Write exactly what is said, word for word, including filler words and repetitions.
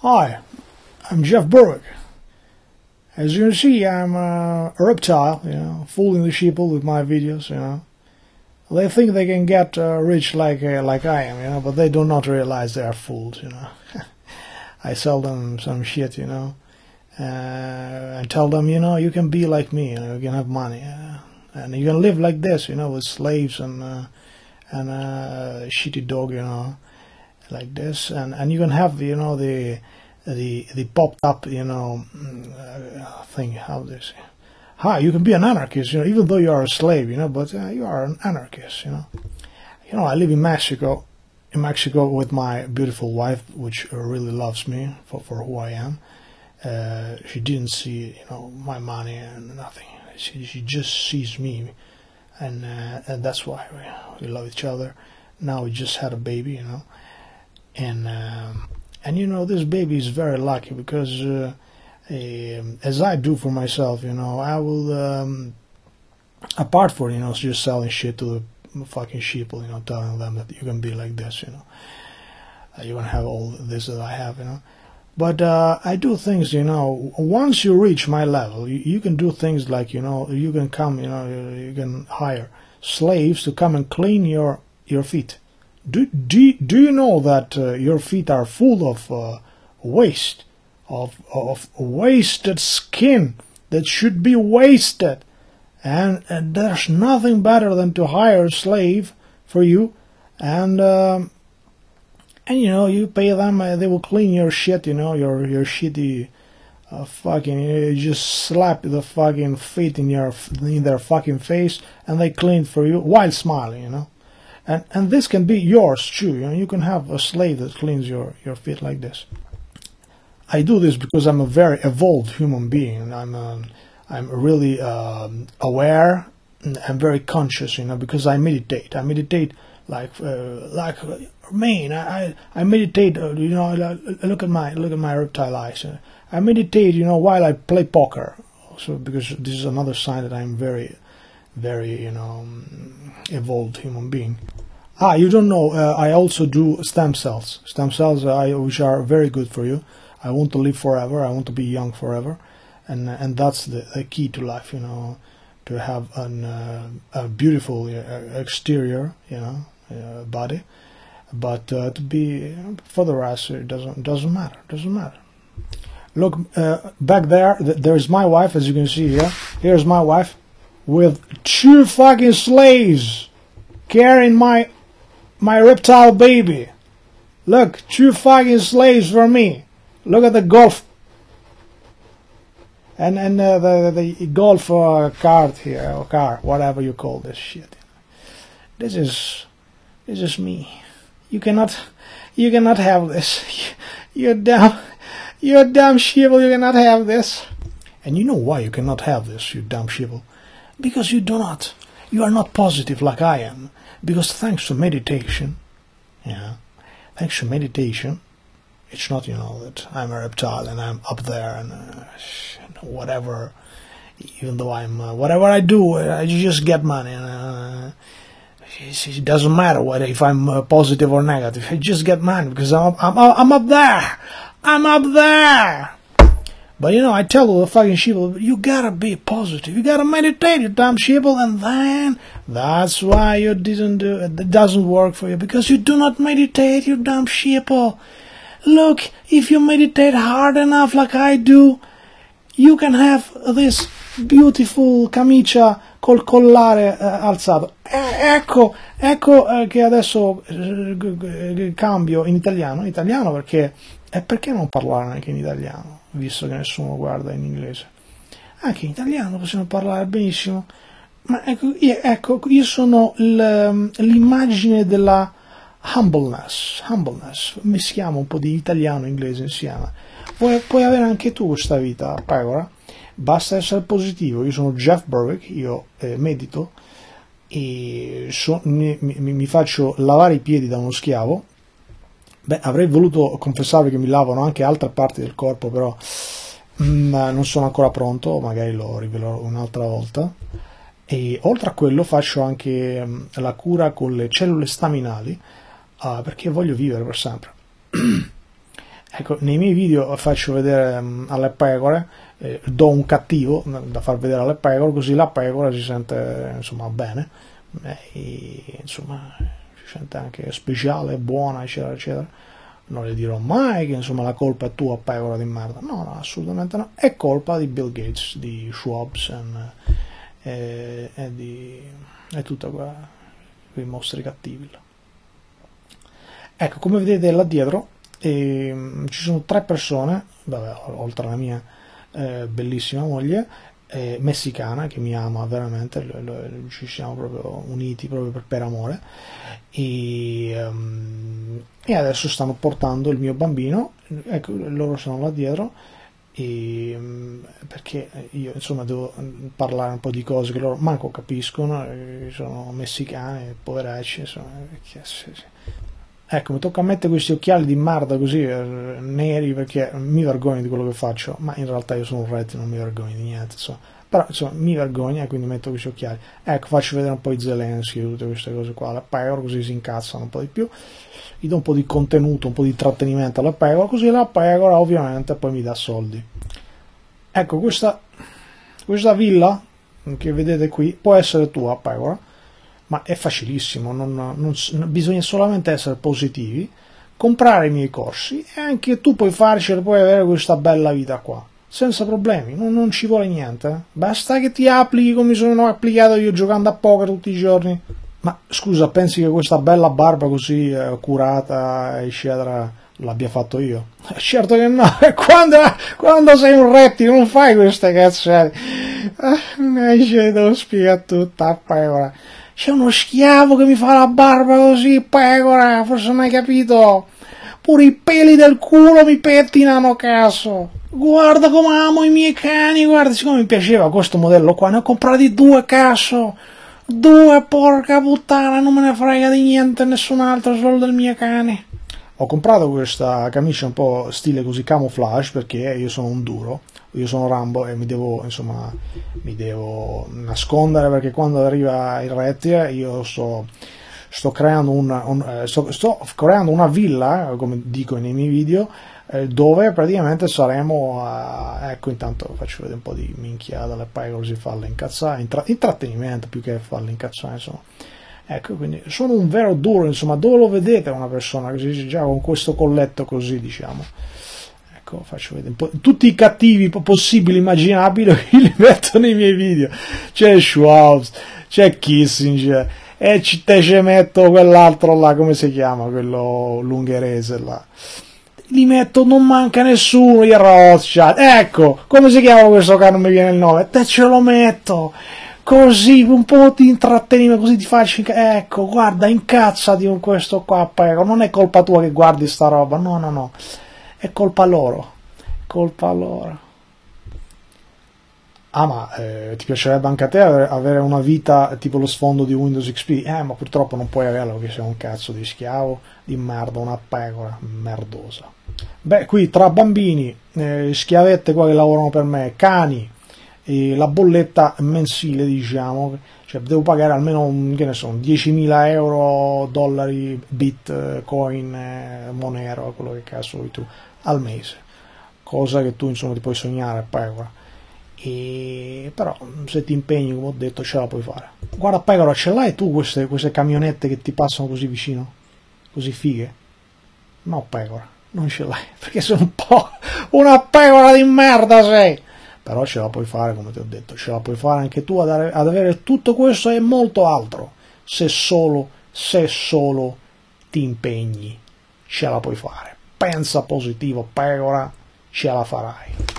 Hi, I'm Jeff Berwick. As you can see, I'm uh, a reptile, you know, fooling the sheeple with my videos, you know. They think they can get uh, rich like uh, like I am, you know, but they do not realize they are fooled, you know. I sell them some shit, you know. Uh, I tell them, you know, you can be like me, you know, you can have money, uh, and you can live like this, you know, with slaves and uh, and a uh, shitty dog, you know, like this, and and you can have, you know, the the the popped up, you know, uh, thing. How do you say? Hi, you can be an anarchist, you know, even though you are a slave, you know, but uh, you are an anarchist, you know. You know, I live in Mexico, in Mexico with my beautiful wife, which really loves me for for who I am. Uh, she didn't see, you know, my money and nothing. She she just sees me, and uh, and that's why we, we love each other. Now we just had a baby, you know, and um, and you know, this baby is very lucky because uh, um, as I do for myself, you know, I will um, apart from, you know, just selling shit to the fucking sheeple, you know, telling them that you can be like this, you know, uh, you can have all this that I have, you know. But uh, I do things, you know, once you reach my level, you, you can do things like, you know, you can come, you know, you, you can hire slaves to come and clean your, your feet. Do, do, do you know that uh, your feet are full of uh, waste, of, of wasted skin that should be wasted? And, and there's nothing better than to hire a slave for you, and... Um, And you know, you pay them, uh, they will clean your shit, you know, your your shitty uh, fucking, you just slap the fucking feet in your in their fucking face, and they clean for you while smiling, you know. And and this can be yours too, you know. You can have a slave that cleans your your feet like this. I do this because I'm a very evolved human being. I'm um, I'm really um, aware and I'm very conscious, you know, because I meditate. I meditate like uh, like. Man, I I meditate. Uh, you know, look at my look at my reptile eyes. Uh, I meditate. You know, while I play poker. So because this is another sign that I'm very, very, you know, evolved human being. Ah, you don't know. Uh, I also do stem cells. Stem cells, uh, I, which are very good for you. I want to live forever. I want to be young forever, and and that's the, the key to life. You know, to have an uh, a beautiful uh, exterior, you know, uh, body. But uh, to be, for the rest, it doesn't doesn't matter. Doesn't matter. Look, uh, back there, th there's my wife, as you can see here. Here's my wife with two fucking slaves carrying my my reptile baby. Look, two fucking slaves for me. Look at the golf and and uh, the the golf uh, cart here, or car, whatever you call this shit. This is this is me. You cannot, you cannot have this. You're dumb, you're dumb sheeple. You cannot have this. And you know why you cannot have this, you dumb sheeple? Because you do not. You are not positive like I am. Because thanks to meditation, yeah, thanks to meditation, it's not, you know, that I'm a reptile and I'm up there and uh, whatever. Even though I'm uh, whatever I do, I just get money. And, uh, It doesn't matter what if I'm uh, positive or negative. I just get money because I'm I'm I'm up there. I'm up there. But you know, I tell the fucking sheeple, you gotta be positive. You gotta meditate, you dumb sheeple, and then that's why you didn't do it. It doesn't work for you because you do not meditate, you dumb sheeple. Look, if you meditate hard enough, like I do, you can have this beautiful camicia col collare eh, alzato. Eh, ecco, ecco eh, che adesso eh, cambio in italiano, in italiano perché e perché non parlare anche in italiano, visto che nessuno guarda in inglese. Anche in italiano possiamo parlare benissimo. Ma ecco, io, ecco, io sono l'immagine della humbleness, humbleness. Mischiamo un po' di italiano e inglese insieme. Puoi, puoi avere anche tu questa vita, pecora. Basta essere positivo. Io sono Jeff Berwick, io eh, medito e so, mi, mi, mi faccio lavare i piedi da uno schiavo. Beh, avrei voluto confessarvi che mi lavano anche altre parti del corpo, però mm, non sono ancora pronto, magari lo rivelerò un'altra volta. E oltre a quello faccio anche mm, la cura con le cellule staminali, uh, perché voglio vivere per sempre. Ecco, nei miei video faccio vedere um, alle pecore, eh, do un cattivo da far vedere alle pecore, così la pecora si sente insomma bene, e, insomma si sente anche speciale, buona, eccetera eccetera. Non le dirò mai che insomma la colpa è tua, pecora di merda, no, no, assolutamente no, è colpa di Bill Gates, di Schwab e, e di e tutti quei mostri cattivi là. Ecco, come vedete là dietro e, ci sono tre persone, vabbè, oltre alla mia eh, bellissima moglie eh, messicana che mi ama veramente, lo, lo, ci siamo proprio uniti proprio per, per amore, e, um, e adesso stanno portando il mio bambino, ecco, loro sono là dietro, e, um, perché io insomma devo parlare un po' di cose che loro manco capiscono, sono messicani, poveracci, insomma, perché, sì, sì. Ecco, mi tocca a mettere questi occhiali di merda così, eh, neri, perché mi vergogno di quello che faccio, ma in realtà io sono un rettile, non mi vergogno di niente, insomma. Però insomma mi vergogno e quindi metto questi occhiali. Ecco, faccio vedere un po' i Zelensky e tutte queste cose qua, la pecora, così si incazzano un po' di più, gli do un po' di contenuto, un po' di intrattenimento alla pecora, così la pecora ovviamente poi mi dà soldi. Ecco, questa, questa villa che vedete qui può essere tua, pecora, ma è facilissimo, non, non, bisogna solamente essere positivi, comprare i miei corsi e anche tu puoi farcela, puoi avere questa bella vita qua, senza problemi, non, non ci vuole niente, eh? Basta che ti applichi come sono applicato io giocando a poker tutti i giorni. Ma scusa, pensi che questa bella barba così eh, curata eccetera l'abbia fatto io? Certo che no, quando, quando sei un rettile non fai queste cazzate, eh, devo spiegare tutta, pecora. C'è uno schiavo che mi fa la barba così, pecora, forse non hai capito? Pure i peli del culo mi pettinano, cazzo. Guarda come amo i miei cani, guarda, siccome mi piaceva questo modello qua, ne ho comprati due, cazzo. Due, porca puttana, non me ne frega di niente nessun altro, solo del mio cane. Ho comprato questa camicia un po' stile così camouflage perché io sono un duro. Io sono Rambo e mi devo, insomma, mi devo nascondere perché quando arriva il rettile io sto, sto, creando, una, un, eh, sto, sto creando una villa, come dico nei miei video, eh, dove praticamente saremo, eh, ecco, intanto faccio vedere un po' di minchiata alle pecore così farle incazzare, intra, intrattenimento più che farle incazzare, insomma. Ecco, quindi sono un vero duro, insomma, dove lo vedete una persona così, già con questo colletto così, diciamo. Ecco, faccio vedere un po', tutti i cattivi possibili, immaginabili, li metto nei miei video. C'è Schwab, c'è Kissinger, e ci, te ci metto quell'altro là, come si chiama, quello lungherese là. Li metto, non manca nessuno, i Rothschild. Ecco, come si chiama questo qua, non mi viene il nome, te ce lo metto. Così, un po' di intrattenimento, così ti faccio, ecco, guarda, incazzati con questo qua, pecora, non è colpa tua che guardi sta roba, no, no, no. È colpa loro, colpa loro. Ah, ma eh, ti piacerebbe anche a te avere una vita tipo lo sfondo di Windows X P? Eh, ma purtroppo non puoi averlo perché sei un cazzo di schiavo, di merda, una pecora merdosa. Beh, qui tra bambini, eh, schiavette qua che lavorano per me, cani, e la bolletta mensile, diciamo, cioè devo pagare almeno, che ne so, diecimila euro, dollari, bitcoin, eh, Monero, quello che cazzo vuoi tu, al mese, cosa che tu insomma ti puoi sognare, pecora, e però se ti impegni, come ho detto, ce la puoi fare. Guarda, pecora, ce l'hai tu queste, queste camionette che ti passano così vicino, così fighe? No, pecora, non ce l'hai, perché sono un po' una pecora di merda sei, però ce la puoi fare, come ti ho detto, ce la puoi fare anche tu ad, ad avere tutto questo e molto altro, se solo, se solo ti impegni, ce la puoi fare. Pensa positivo, pecora, ce la farai.